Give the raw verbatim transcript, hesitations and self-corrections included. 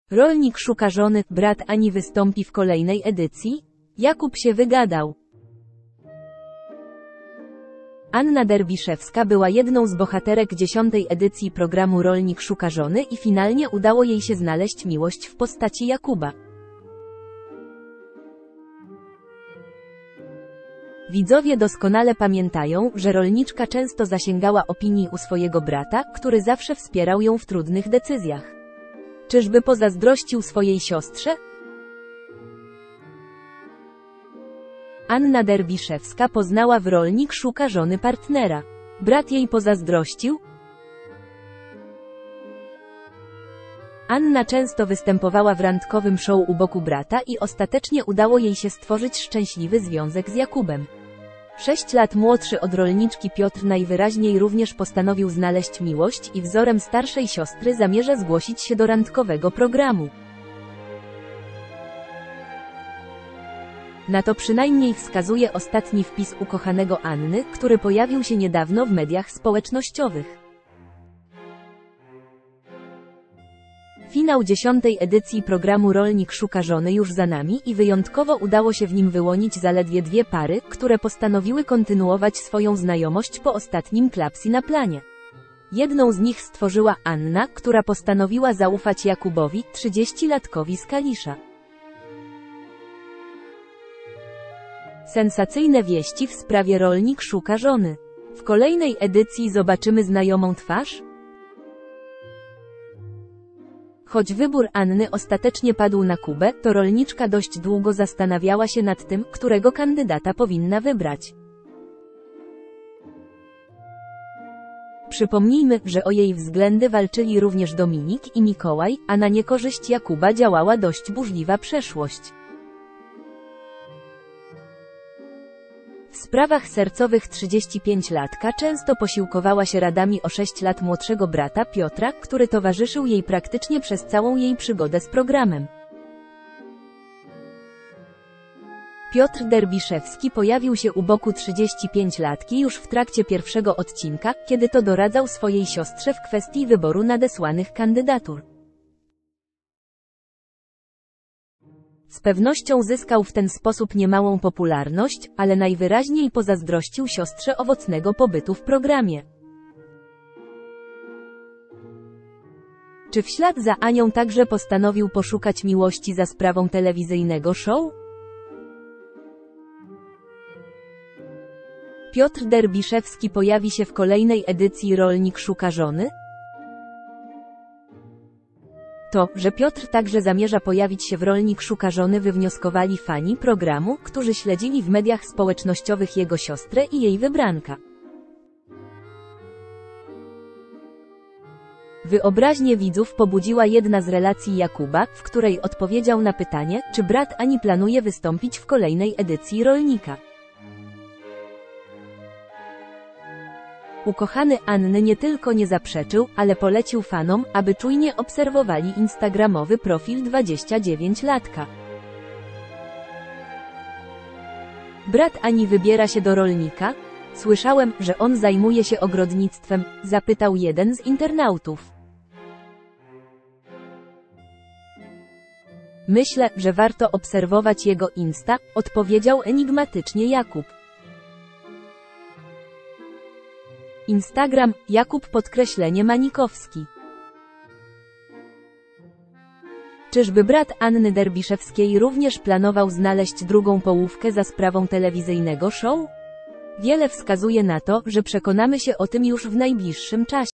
Rolnik szuka żony, brat Ani wystąpi w kolejnej edycji? Jakub się wygadał. Anna Derbiszewska była jedną z bohaterek dziesiątej edycji programu Rolnik szuka żony i finalnie udało jej się znaleźć miłość w postaci Jakuba. Widzowie doskonale pamiętają, że rolniczka często zasięgała opinii u swojego brata, który zawsze wspierał ją w trudnych decyzjach. Czyżby pozazdrościł swojej siostrze? Anna Derbiszewska poznała w Rolnik szuka żony partnera. Brat jej pozazdrościł? Anna często występowała w randkowym show u boku brata i ostatecznie udało jej się stworzyć szczęśliwy związek z Jakubem. Sześć lat młodszy od rolniczki Piotr najwyraźniej również postanowił znaleźć miłość i wzorem starszej siostry zamierza zgłosić się do randkowego programu. Na to przynajmniej wskazuje ostatni wpis ukochanego Anny, który pojawił się niedawno w mediach społecznościowych. Finał dziesiątej edycji programu Rolnik szuka żony już za nami i wyjątkowo udało się w nim wyłonić zaledwie dwie pary, które postanowiły kontynuować swoją znajomość po ostatnim klapsie na planie. Jedną z nich stworzyła Anna, która postanowiła zaufać Jakubowi, trzydziestolatkowi z Kalisza. Sensacyjne wieści w sprawie Rolnik szuka żony. W kolejnej edycji zobaczymy znajomą twarz? Choć wybór Anny ostatecznie padł na Kubę, to rolniczka dość długo zastanawiała się nad tym, którego kandydata powinna wybrać. Przypomnijmy, że o jej względy walczyli również Dominik i Mikołaj, a na niekorzyść Jakuba działała dość burzliwa przeszłość. W sprawach sercowych trzydziestopięciolatka często posiłkowała się radami o sześć lat młodszego brata Piotra, który towarzyszył jej praktycznie przez całą jej przygodę z programem. Piotr Derbiszewski pojawił się u boku trzydziestopięciolatki już w trakcie pierwszego odcinka, kiedy to doradzał swojej siostrze w kwestii wyboru nadesłanych kandydatur. Z pewnością zyskał w ten sposób niemałą popularność, ale najwyraźniej pozazdrościł siostrze owocnego pobytu w programie. Czy w ślad za Anią także postanowił poszukać miłości za sprawą telewizyjnego show? Piotr Derbiszewski pojawi się w kolejnej edycji Rolnik szuka żony? To, że Piotr także zamierza pojawić się w Rolnik szuka żony, wywnioskowali fani programu, którzy śledzili w mediach społecznościowych jego siostrę i jej wybranka. Wyobraźnię widzów pobudziła jedna z relacji Jakuba, w której odpowiedział na pytanie, czy brat Ani planuje wystąpić w kolejnej edycji Rolnika. Ukochany Anny nie tylko nie zaprzeczył, ale polecił fanom, aby czujnie obserwowali instagramowy profil dwudziestodziewięciolatka. Brat Ani wybiera się do Rolnika? Słyszałem, że on zajmuje się ogrodnictwem, zapytał jeden z internautów. Myślę, że warto obserwować jego Insta, odpowiedział enigmatycznie Jakub. Instagram, Jakub podkreślenie Manikowski. Czyżby brat Anny Derbiszewskiej również planował znaleźć drugą połówkę za sprawą telewizyjnego show? Wiele wskazuje na to, że przekonamy się o tym już w najbliższym czasie.